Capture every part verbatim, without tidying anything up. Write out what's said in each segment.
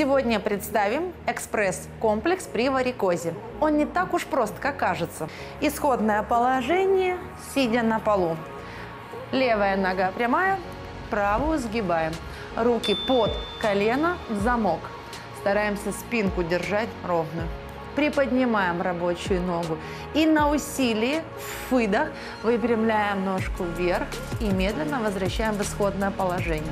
Сегодня представим экспресс-комплекс при варикозе. Он не так уж прост, как кажется. Исходное положение, сидя на полу. Левая нога прямая, правую сгибаем. Руки под колено в замок. Стараемся спинку держать ровно. Приподнимаем рабочую ногу. И на усилии, выдох, выпрямляем ножку вверх и медленно возвращаем в исходное положение.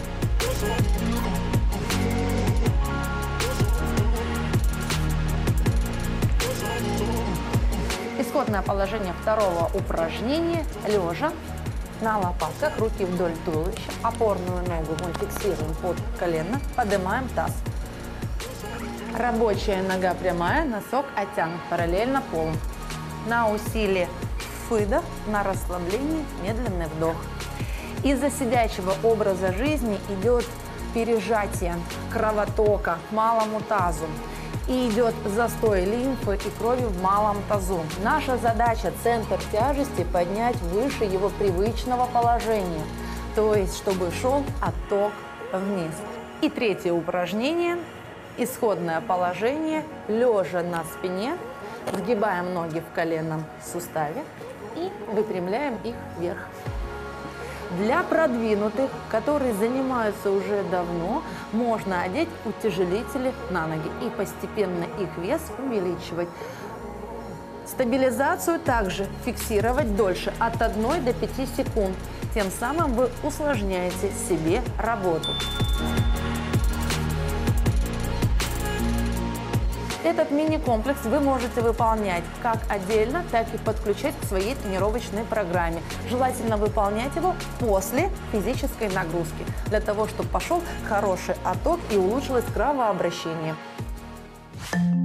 Исходное положение второго упражнения лежа на лопатках, руки вдоль туловища, опорную ногу мы фиксируем под колено, поднимаем таз. Рабочая нога прямая, носок оттянут параллельно полу. На усилие выдох, на расслабление медленный вдох. Из-за сидячего образа жизни идет пережатие кровотока к малому тазу. И идет застой лимфы и крови в малом тазу. Наша задача – центр тяжести поднять выше его привычного положения, то есть чтобы шел отток вниз. И третье упражнение – исходное положение, лежа на спине, сгибаем ноги в коленном суставе и выпрямляем их вверх. Для продвинутых, которые занимаются уже давно, можно одеть утяжелители на ноги и постепенно их вес увеличивать. Стабилизацию также фиксировать дольше, от одной до пяти секунд. Тем самым вы усложняете себе работу. Этот мини-комплекс вы можете выполнять как отдельно, так и подключать к своей тренировочной программе. Желательно выполнять его после физической нагрузки, для того, чтобы пошел хороший отток и улучшилось кровообращение.